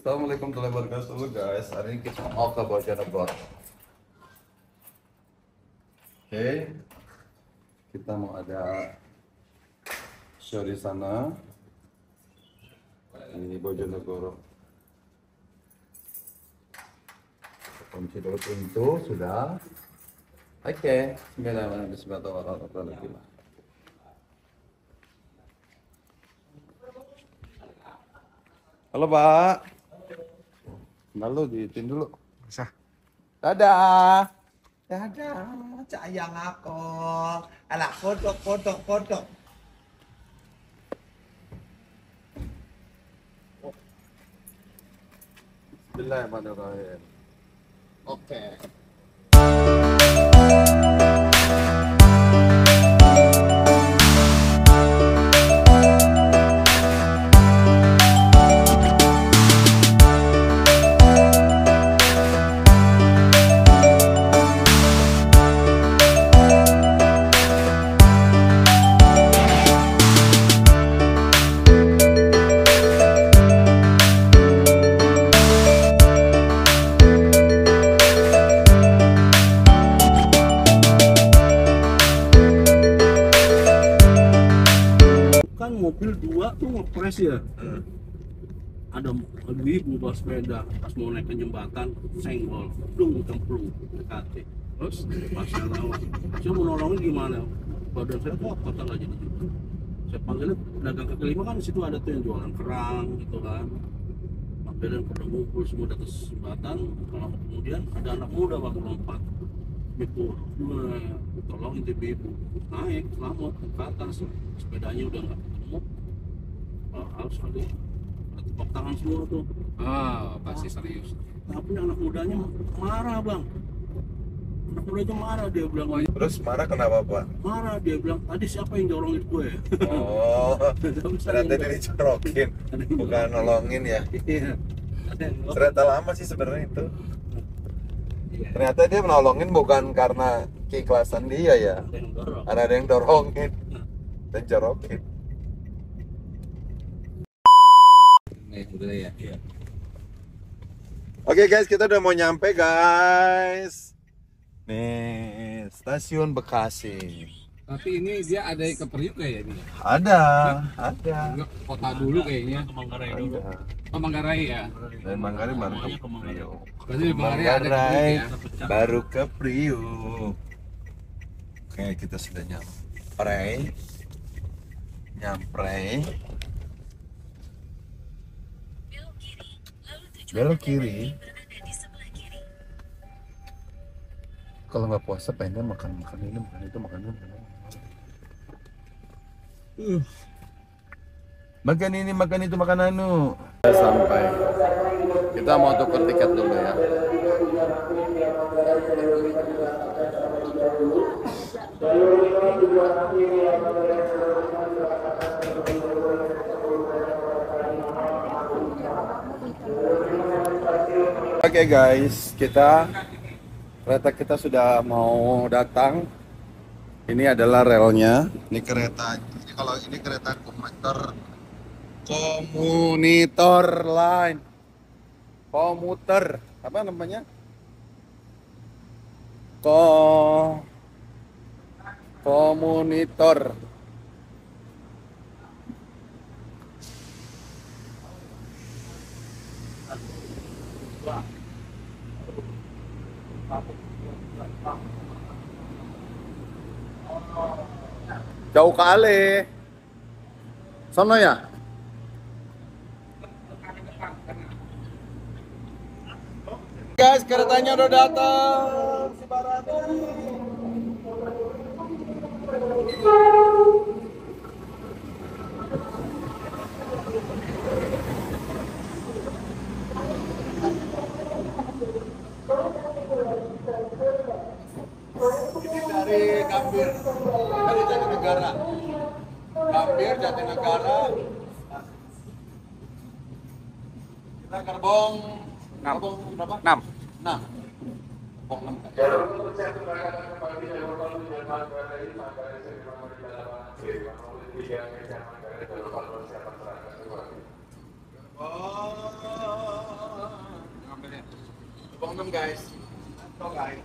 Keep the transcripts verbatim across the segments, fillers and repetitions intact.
Assalamualaikum warahmatullahi wabarakatuh guys. Hari ini kita mau ke Bojonegoro. Oke, kita mau ada show di sana. Ini Bojonegoro. Kunci dulu pintu sudah. Oke, bismillahirrahmanirrahim. Halo Pak. Lalu diitin dulu. Bisa. Dadah. Dadah. Sayang aku. Alah, foto, foto, foto. Bismillahirrahmanirrahim. Oke. Kan mobil dua tuh ngepres ya. Hmm. Ada ibu bawa sepeda pas mau naik ke jembatan senggol, dung cemplung dekati. Terus pas saya lewat, saya mau nolongin gimana? Badan saya kok kota nggak jadi juga. Saya panggilnya pedagang kaki lima kan di situ ada tuh yang jualan kerang gitu kan. Panggilin pada ngumpul semua di atas jembatan. Kalau kemudian ada anak muda bang lompat. Ibu, tolong itu ibu naik selamat ke atas, sepedanya udah nggak ketemu. Oh, harus ada tepuk tangan semua tuh. Oh, pasti serius. Tapi anak mudanya marah bang. Anak mudanya marah, dia bilang. Terus marah kenapa Pak? Marah, dia bilang tadi siapa yang dorongin gue? Oh, ternyata dia dicorokin, bukan nolongin ya. Iya. Ternyata lama sih sebenarnya itu. Ternyata dia menolongin bukan karena keikhlasan dia ya. Ada yang dorong. Karena ada yang dorongin dan corokin. Nih, udah ya. Iya. Oke guys, kita udah mau nyampe guys. Nih, stasiun Bekasi. Tapi ini dia ada ke Priuk kayak ini. Ada, ada. Enggak, kota dulu kayaknya. Ke Manggarai dulu. Ada. Oh, Manggarai ya. Dan Manggarai baru ke Semuanya ke Manggarai. Priuk. Berarti di Manggarai ada ke Priuk Manggarai ya. baru ke Priuk. Oke, kita sudah nyampe. Nyampe. Belok kiri. Kalau nggak puasa pengennya makan makan ini makan itu makan ini makan ini. Uh. Makan ini makan itu makan anu. Sampai kita mau tukar tiket dulu ya. Oke okay guys, kita kereta kita sudah mau datang. Ini adalah relnya. Ini kereta. Ini kalau ini kereta komuter komunitor line. Komuter. Apa namanya? Ko komunitor. Jauh kali. Sono ya? Guys, keretanya udah datang. Si Barani. Ini dari Gambir, dari Jatinegara. Gambir, Jatinegara. Kita gerbong gerbong berapa? enam. enam. Gerbong enam. Oh. Nonton guys. Nonton guys.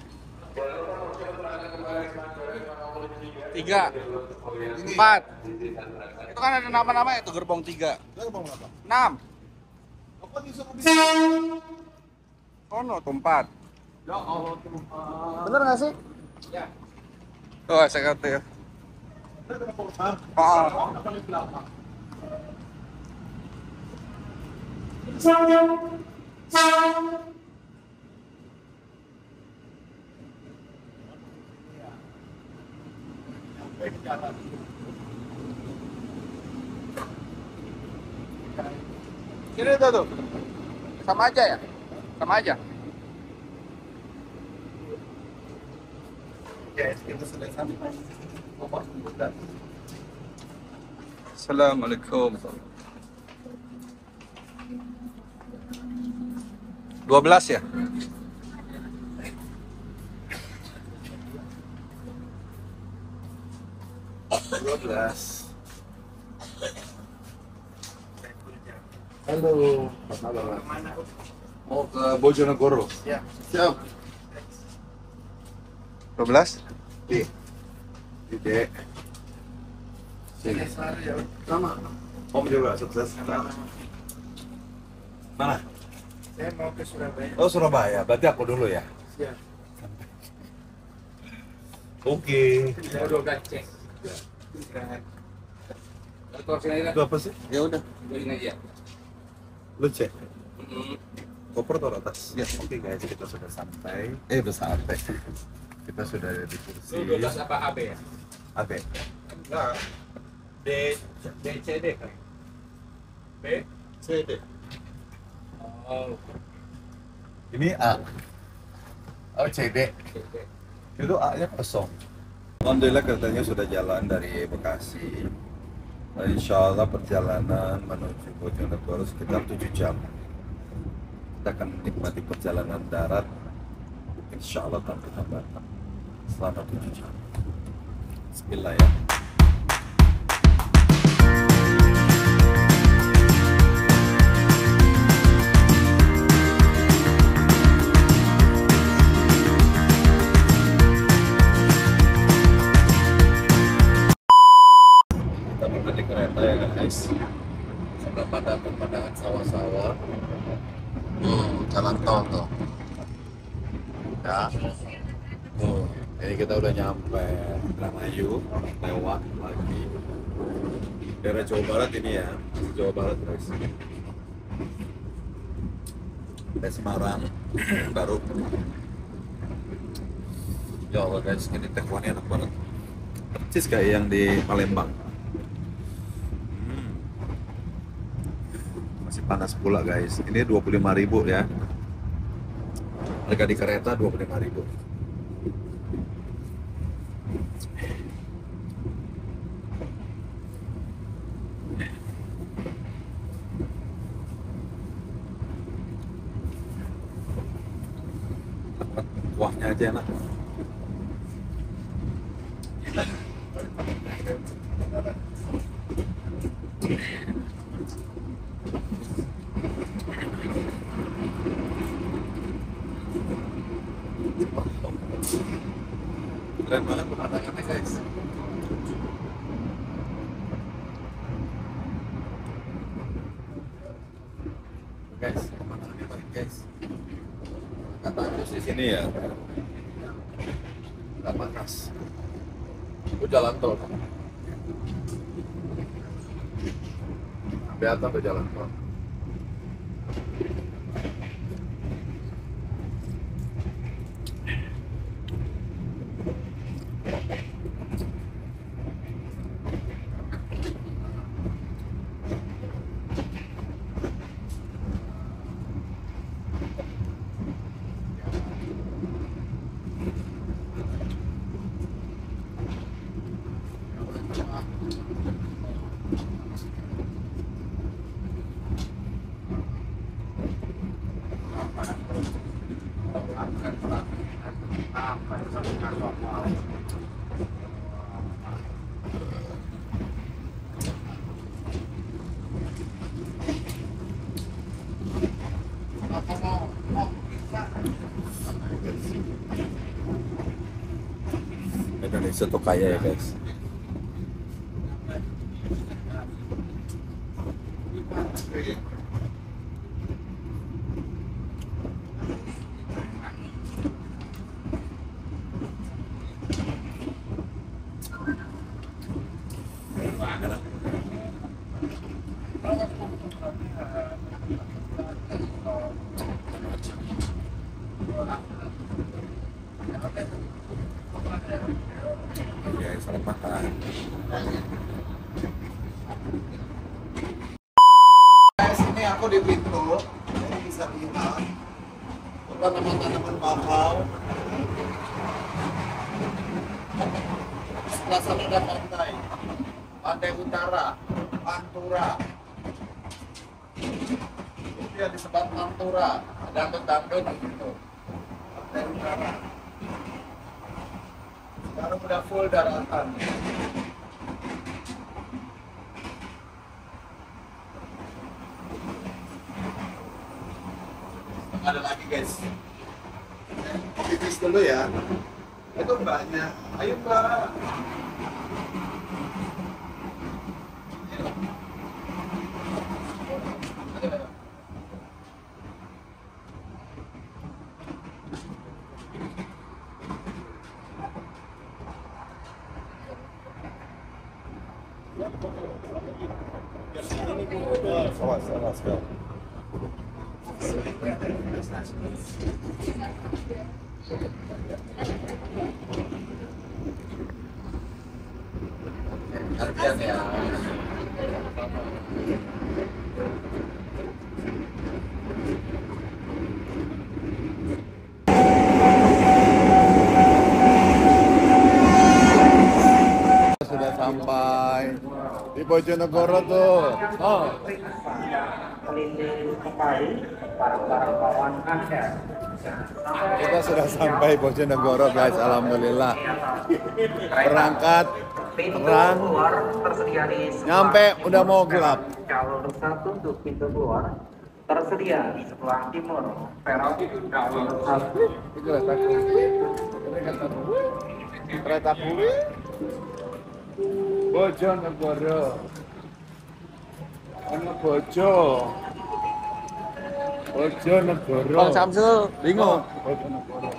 Tiga, empat. Itu kan ada nama-nama itu gerbong tiga. Gerbong berapa? Enam. Apa disuruh bising? Oh no, tuh empat. Ya Allah Tuhan. Bener nggak sih? Ya. Oh, saya kata ya. Bener kenapa Ustaz? Oh. Apa di belakang? Sini tuh tuh. Sama aja ya? Sama aja. Guys, kita sudah sampai. Nomor sebelas. Assalamualaikum. Dua belas ya? Dua belas. Halo. Mau ke Bojonegoro. Ya. Siap. Dua belas? Di. Ide. Sini. Sama. Om juga sukses. Mana? Saya mau ke Surabaya. Oh, Surabaya. Berarti aku dulu ya. Siap. Oke. Saya udah udah cek. Rekor sini aja. Itu apa sih? Ya udah, ini aja. Lu cek. Mm-mm. Koper taruh atas. Ya, oke guys, kita sudah sampai. Eh, udah sampai. Kita sudah ada di kursi. Lu dua belas apa A B ya? A B. Enggak. D D C D kan? B C D. Oh, Ini A. Oh, C D. C D. Itu A-nya kosong. Alhamdulillah keretanya sudah jalan dari Bekasi. Dan insya Allah perjalanan menuju Bojonegoro sekitar tujuh jam. Kita akan menikmati perjalanan darat. Insya Allah tanpa hambatan selama tujuh jam. Bismillah ya. Kita berada di kereta ya guys. Sudah pada pemandangan sawah-sawah. Hmm, jalan tol tuh. Ya. Tuh, ini kita udah nyampe Indramayu, lewat lagi. Daerah Jawa Barat ini ya, masih Jawa Barat guys. Dari Semarang, baru. Ya Allah guys, ini tekwannya enak banget. Persis kayak yang di Palembang. Hmm. Masih panas pula guys. Ini dua puluh lima ribu ya. Harga di kereta dua puluh lima ribu. Kuahnya aja enak. Keren banget pemandangannya guys. Guys, pemandangannya baik guys. Kata Agus di sini ya. Nggak panas. Itu jalan tol. Beata ke jalan tol. soto kaya ya guys. Ya, selamat makan. Guys, ini aku di pintu. Ini bisa lihat tanaman-tanaman bakau. Sebelah sana ada pantai. Pantai Utara, Pantura. Itu yang disebut Pantura. Dangdut-dangdut gitu. Pantai Utara. Sekarang udah full daratan. Ada lagi guys. Pipis dulu ya. Itu mbaknya. Ayo mbak. Awas, awas, Bel. Hati-hati ya. Sudah sampai di Bojonegoro tuh. Oh. Kita sudah sampai Bojonegoro guys, alhamdulillah. Berangkat terang, nyampe udah mau gelap. Jalur satu untuk pintu keluar tersedia di sebelah timur. Peron jalur satu. Itu kereta kuwi. Kereta kuwi. Bojonegoro. Ono bojo. Bojonegoro. Bang Samsul bingung. Bojonegoro.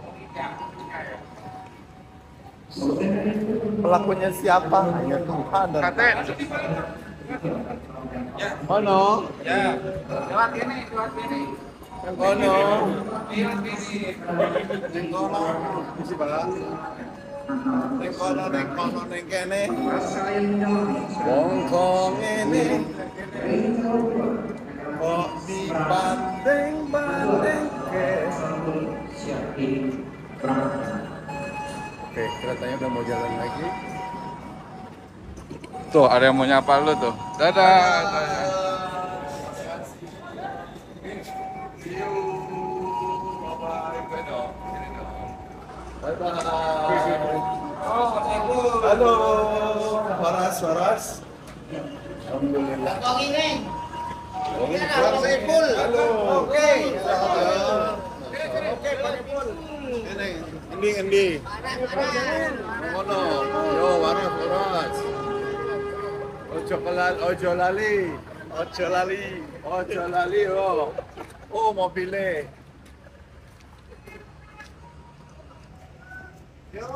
Pelakunya siapa? Hanya Tuhan dan Ono. Ya. Lewat ini, lewat ini. Ono. Neng kono, isi bala. Neng kono, neng kono, neng kene. Wong kong ini Kok dibanding-banding ke. Oke, keretanya udah mau jalan lagi. Tuh, ada yang mau nyapa lu tuh. Dadah. Bye-bye. Halo, Waras, Waras. Alhamdulillah. Halo, Halo. Oke. Oke, Pak Ipul. Ini, endi, endi. Ngono. Yo, waras, waras. Ojo kelal, ojo lali. Ojo lali. Ojo lali yo. Oh, mobilnya. Yo.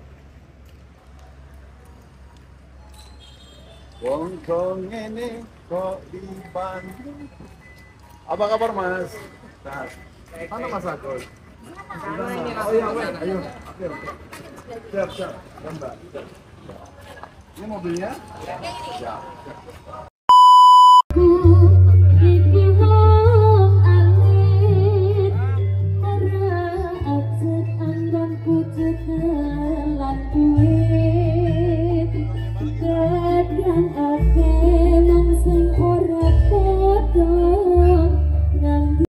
Wong kong ini kok di Bandung. Apa kabar Mas? Sehat. Mana Mas Agus? Oh iya, weh. Ayo. Siap, siap. Mbak. Ini mobilnya? Ya. Ku